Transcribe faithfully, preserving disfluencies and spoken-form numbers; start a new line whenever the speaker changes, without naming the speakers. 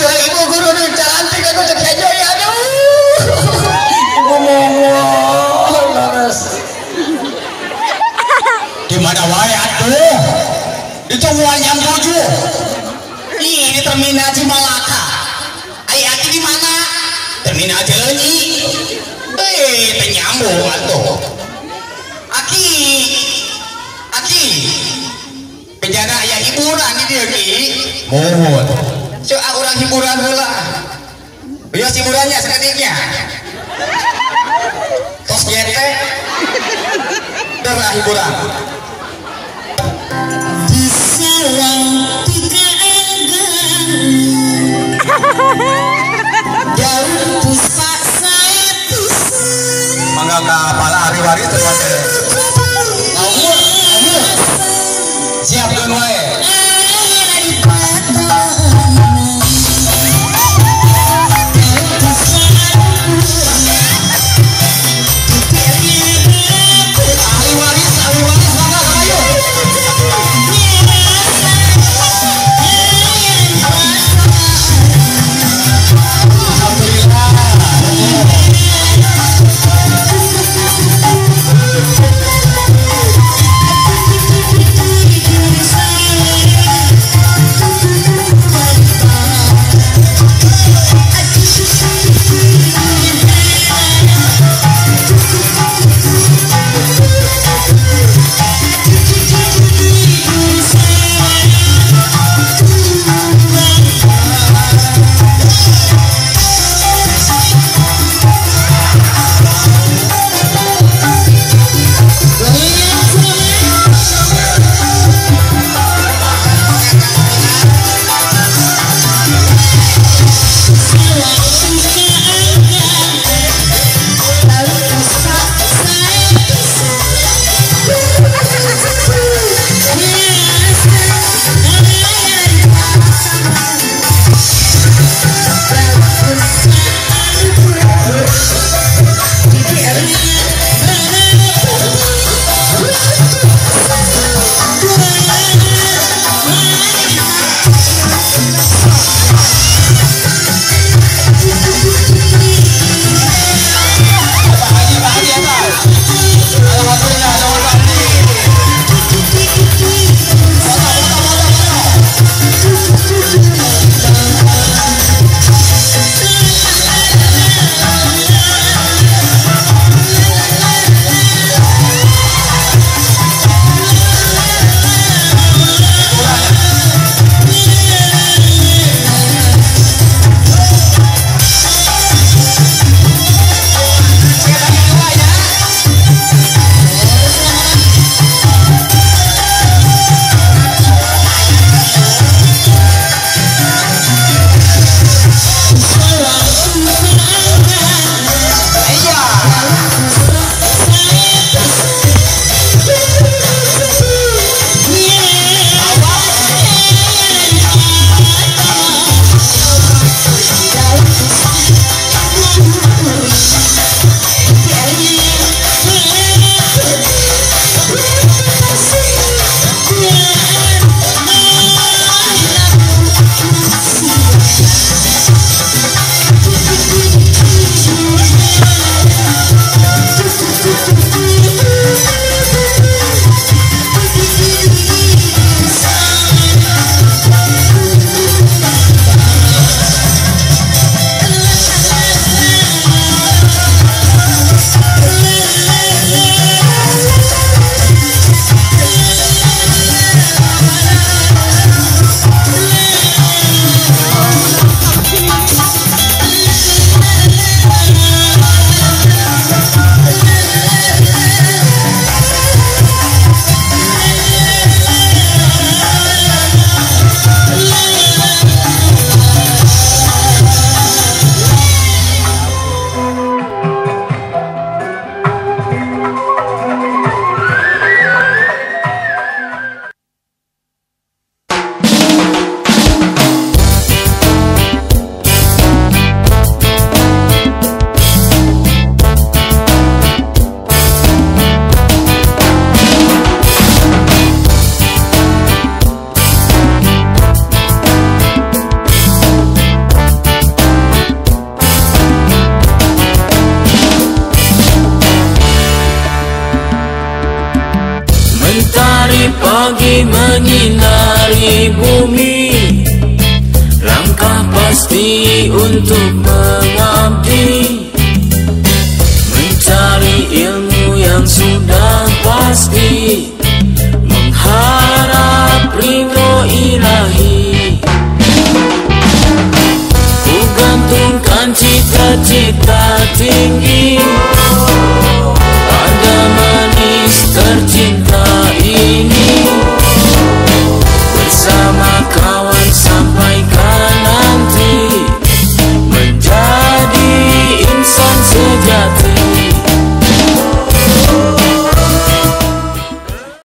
ibu guru nu cantik aku cek hejo ya aduh. Ibu mongol laras. Di mana wae atuh? Itu wayang tujuh. Ih, di terminal Cimalaka. Ai aki di mana? Terminal Cileunyi. Eh, teh nyambung atuh. Aki. Aki. Penjara aya hiburan di dieu ki. Mohon. Sok urang hiburan heula. Bios hiburannya sakadiknya. Tos gete. Derah hiburan. Di sawang tiga jauh pusat saya pusat mangga ka pala hari-hari terus ngomong ngomong siap dun wae
Sorry. pagi menyinari bumi, langkah pasti untuk mengabdi, mencari ilmu yang sudah pasti, mengharap ridho ilahi. Ku gantungkan cita-cita tinggi